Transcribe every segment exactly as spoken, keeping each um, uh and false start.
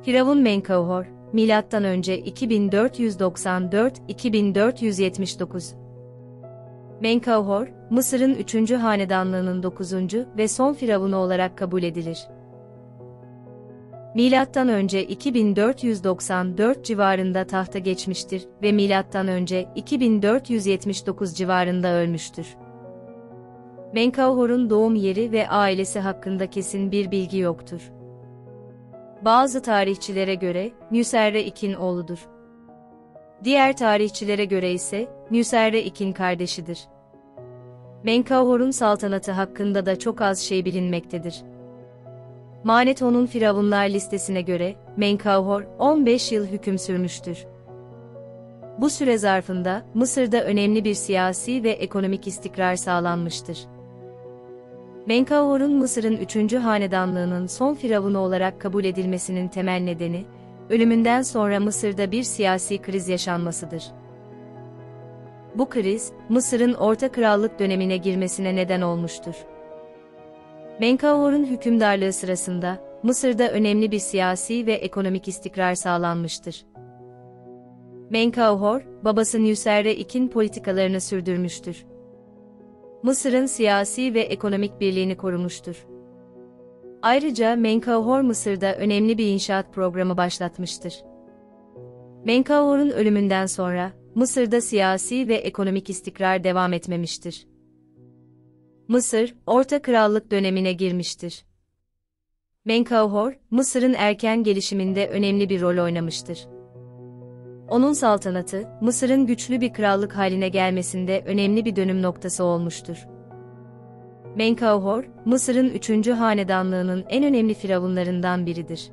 Firavun Menkauhor, milattan önce iki bin dört yüz doksan dört - iki bin dört yüz yetmiş dokuz. Menkauhor, Mısır'ın üçüncü hanedanlığının dokuzuncu ve son firavunu olarak kabul edilir. Milattan önce iki bin dört yüz doksan dört civarında tahta geçmiştir ve milattan önce iki bin dört yüz yetmiş dokuz civarında ölmüştür. Menkauhor'un doğum yeri ve ailesi hakkında kesin bir bilgi yoktur. Bazı tarihçilere göre Nüserre ikin oğludur. Diğer tarihçilere göre ise Nüserre ikin kardeşidir. Menkauhor'un saltanatı hakkında da çok az şey bilinmektedir. Manetho'nun firavunlar listesine göre Menkauhor on beş yıl hüküm sürmüştür. Bu süre zarfında Mısır'da önemli bir siyasi ve ekonomik istikrar sağlanmıştır. Menkauhor'un Mısır'ın üçüncü hanedanlığının son firavunu olarak kabul edilmesinin temel nedeni, ölümünden sonra Mısır'da bir siyasi kriz yaşanmasıdır. Bu kriz, Mısır'ın Orta Krallık dönemine girmesine neden olmuştur. Menkauhor'un hükümdarlığı sırasında, Mısır'da önemli bir siyasi ve ekonomik istikrar sağlanmıştır. Menkauhor, babası Nüserre ikin politikalarını sürdürmüştür. Mısır'ın siyasi ve ekonomik birliğini korumuştur. Ayrıca Menkauhor Mısır'da önemli bir inşaat programı başlatmıştır. Menkauhor'un ölümünden sonra, Mısır'da siyasi ve ekonomik istikrar devam etmemiştir. Mısır, Orta Krallık dönemine girmiştir. Menkauhor, Mısır'ın erken gelişiminde önemli bir rol oynamıştır. Onun saltanatı, Mısır'ın güçlü bir krallık haline gelmesinde önemli bir dönüm noktası olmuştur. Menkauhor, Mısır'ın üçüncü hanedanlığının en önemli firavunlarından biridir.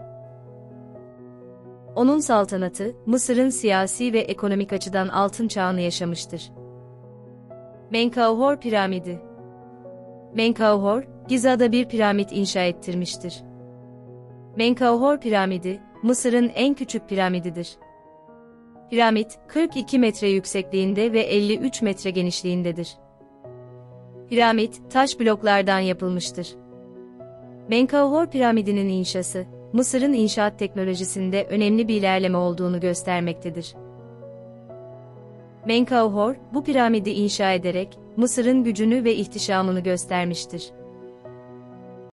Onun saltanatı, Mısır'ın siyasi ve ekonomik açıdan altın çağını yaşamıştır. Menkauhor Piramidi. Menkauhor, Giza'da bir piramit inşa ettirmiştir. Menkauhor Piramidi, Mısır'ın en küçük piramididir. Piramit, kırk iki metre yüksekliğinde ve elli üç metre genişliğindedir. Piramit, taş bloklardan yapılmıştır. Menkauhor Piramidi'nin inşası, Mısır'ın inşaat teknolojisinde önemli bir ilerleme olduğunu göstermektedir. Menkauhor, bu piramidi inşa ederek, Mısır'ın gücünü ve ihtişamını göstermiştir.